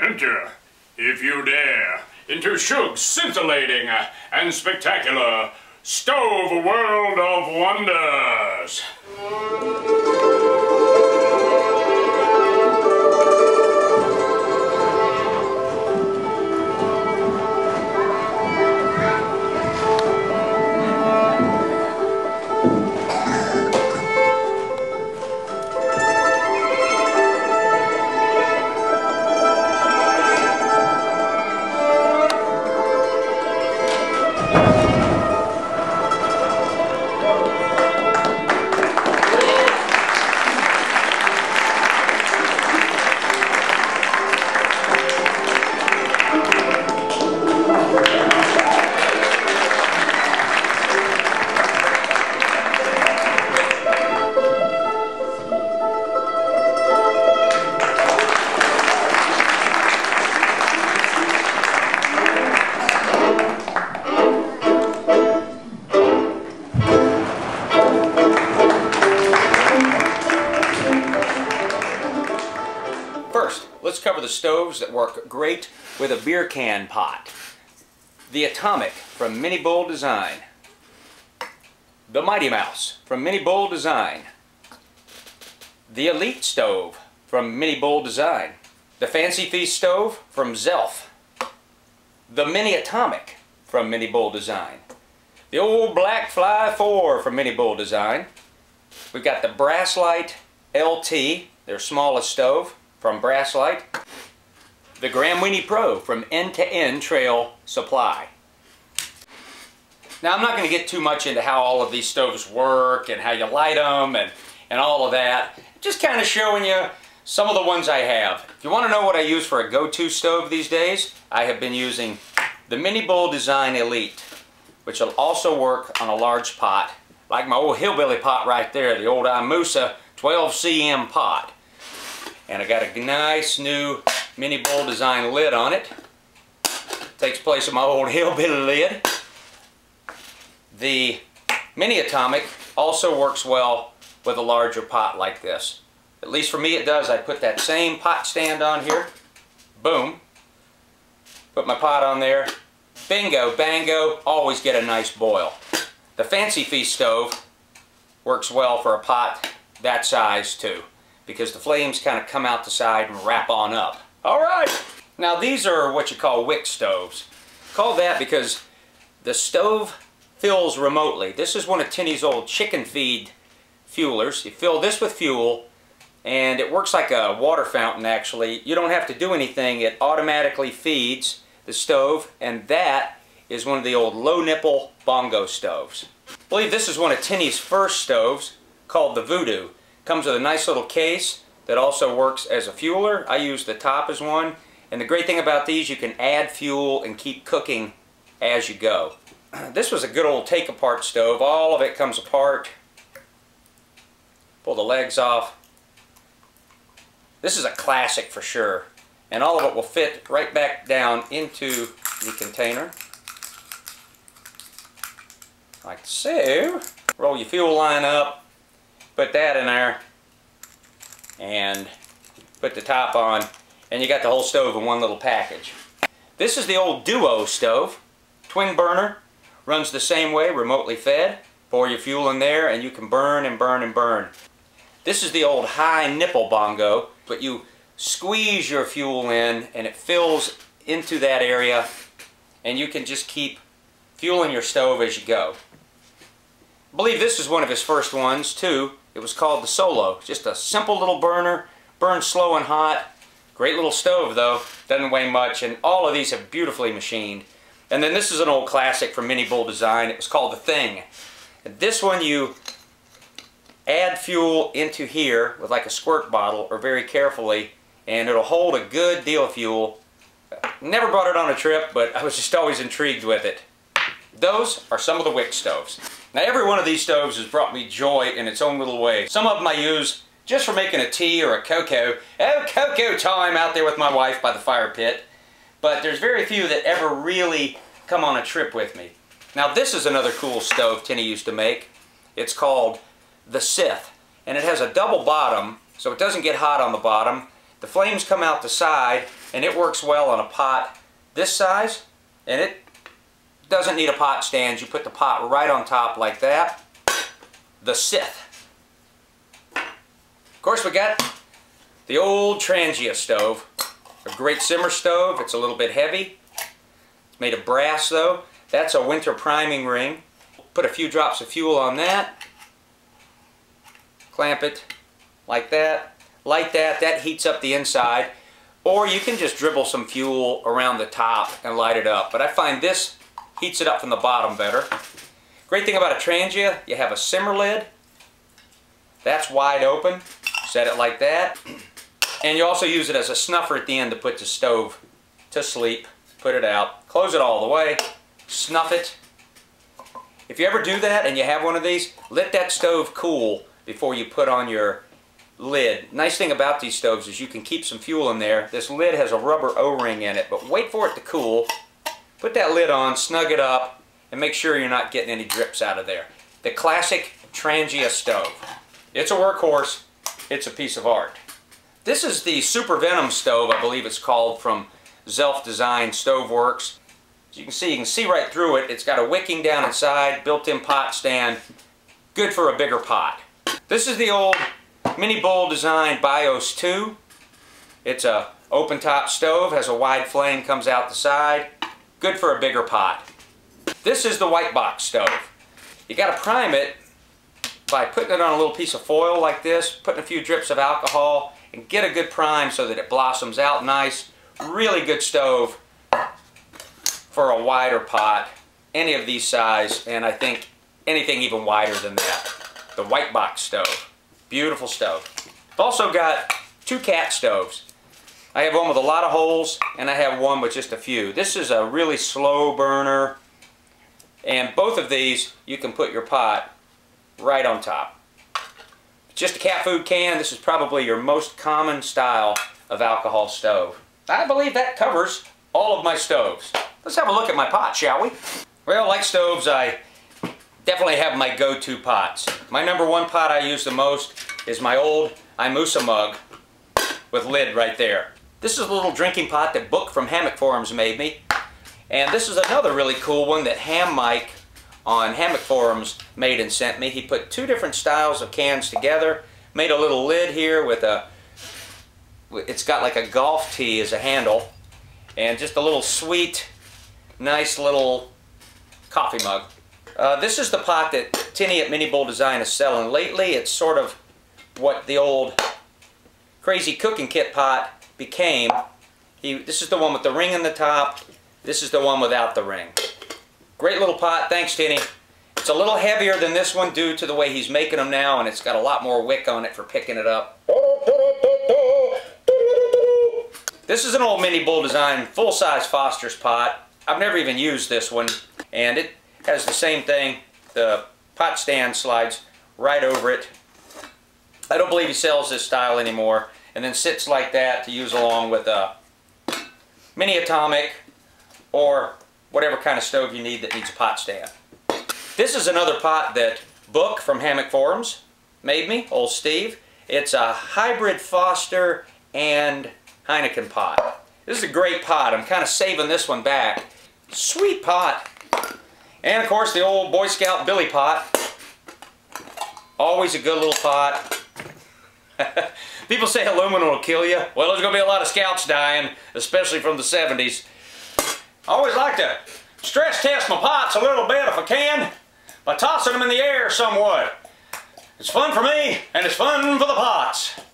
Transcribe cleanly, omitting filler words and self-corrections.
Enter, if you dare, into Shug's scintillating and spectacular Stove World of Wonders. Let's cover the stoves that work great with a beer can pot. The Atomic from MiniBullDesign. The Mighty Mouse from MiniBullDesign. The Elite Stove from MiniBullDesign. The Fancy Feast Stove from Zelf. The Mini Atomic from MiniBullDesign. The old Black Fly 4 from MiniBullDesign. We've got the Brasslight LT, their smallest stove, from Brasslight. The Graham Weenie Pro from End to End Trail Supply. Now I'm not going to get too much into how all of these stoves work and how you light them and all of that. Just kind of showing you some of the ones I have. If you want to know what I use for a go-to stove these days, I have been using the MiniBullDesign Elite, which will also work on a large pot, like my old hillbilly pot right there, the old Imusa 12 cm pot. And I got a nice new MiniBullDesign lid on it. Takes place of my old hillbilly lid. The Mini Atomic also works well with a larger pot like this. At least for me it does. I put that same pot stand on here. Boom. Put my pot on there. Bingo, bango, always get a nice boil. The Fancy Feast stove works well for a pot that size too, because the flames kind of come out the side and wrap on up. Alright! Now these are what you call wick stoves. Called that because the stove fills remotely. This is one of Tinny's old chicken feed fuelers. You fill this with fuel and it works like a water fountain actually. You don't have to do anything. It automatically feeds the stove, and that is one of the old low nipple bongo stoves. I believe this is one of Tinny's first stoves, called the Voodoo. Comes with a nice little case that also works as a fueler. I use the top as one, and the great thing about these, you can add fuel and keep cooking as you go. This was a good old take apart stove. All of it comes apart. Pull the legs off. This is a classic for sure, and all of it will fit right back down into the container like so. Roll your fuel line up, put that in there, and put the top on, and you got the whole stove in one little package. This is the old Duo stove, twin burner, runs the same way, remotely fed. Pour your fuel in there and you can burn and burn and burn. This is the old high nipple bongo, but you squeeze your fuel in and it fills into that area, and you can just keep fueling your stove as you go. I believe this is one of his first ones too. It was called the Solo. Just a simple little burner, burns slow and hot. Great little stove though, doesn't weigh much, and all of these are beautifully machined. And then this is an old classic from MiniBullDesign. It was called the Thing. And this one you add fuel into here with like a squirt bottle or very carefully, and it'll hold a good deal of fuel. Never brought it on a trip, but I was just always intrigued with it. Those are some of the wick stoves. Now every one of these stoves has brought me joy in its own little way. Some of them I use just for making a tea or a cocoa. Oh, cocoa time out there with my wife by the fire pit. But there's very few that ever really come on a trip with me. Now this is another cool stove Tinny used to make. It's called the Sith, and it has a double bottom, so it doesn't get hot on the bottom. The flames come out the side, and it works well on a pot this size, and it doesn't need a pot stand. You put the pot right on top like that. The Sith. Of course, we got the old Thankee stove. A great simmer stove. It's a little bit heavy. It's made of brass though. That's a winter priming ring. Put a few drops of fuel on that. Clamp it like that. Light that. That heats up the inside. Or you can just dribble some fuel around the top and light it up. But I find this heats it up from the bottom better. Great thing about a Thankee, you have a simmer lid. That's wide open. Set it like that. And you also use it as a snuffer at the end to put the stove to sleep. Put it out. Close it all the way. Snuff it. If you ever do that and you have one of these, let that stove cool before you put on your lid. Nice thing about these stoves is you can keep some fuel in there. This lid has a rubber O-ring in it, but wait for it to cool. Put that lid on, snug it up, and make sure you're not getting any drips out of there. The classic Thankee stove. It's a workhorse. It's a piece of art. This is the Super Venom stove, I believe it's called, from MiniBullDesign Stoves. As you can see right through it. It's got a wicking down inside, built-in pot stand. Good for a bigger pot. This is the old MiniBullDesign BIOS 2. It's a open top stove, has a wide flame, comes out the side. Good for a bigger pot. This is the white box stove. You got to prime it by putting it on a little piece of foil like this, putting a few drips of alcohol, and get a good prime so that it blossoms out nice. Really good stove for a wider pot. Any of these size, and I think anything even wider than that. The white box stove. Beautiful stove. I've also got two cat stoves. I have one with a lot of holes, and I have one with just a few. This is a really slow burner, and both of these you can put your pot right on top. Just a cat food can. This is probably your most common style of alcohol stove. I believe that covers all of my stoves. Let's have a look at my pot, shall we? Well, like stoves, I definitely have my go-to pots. My number one pot I use the most is my old Imusa mug with lid right there. This is a little drinking pot that Book from Hammock Forums made me. And this is another really cool one that Ham Mike on Hammock Forums made and sent me. He put two different styles of cans together, made a little lid here with it's got like a golf tee as a handle, and just a little sweet, nice little coffee mug. This is the pot that Tinny at MiniBullDesign is selling lately. It's sort of what the old Crazy Cooking Kit pot became. This is the one with the ring in the top. This is the one without the ring. Great little pot. Thanks, Tinny. It's a little heavier than this one due to the way he's making them now, and it's got a lot more wick on it for picking it up. This is an old MiniBullDesign full-size Foster's pot. I've never even used this one, and it has the same thing. The pot stand slides right over it. I don't believe he sells this style anymore, and then sits like that to use along with a mini atomic or whatever kind of stove you need that needs a pot stand. This is another pot that Book from Hammock Forums made me, old Steve. It's a hybrid Foster and Heineken pot. This is a great pot. I'm kind of saving this one back. Sweet pot. And of course the old Boy Scout Billy pot. Always a good little pot. People say aluminum will kill you. Well, there's going to be a lot of scouts dying, especially from the 70s. I always like to stress test my pots a little bit if I can by tossing them in the air somewhat. It's fun for me, and it's fun for the pots.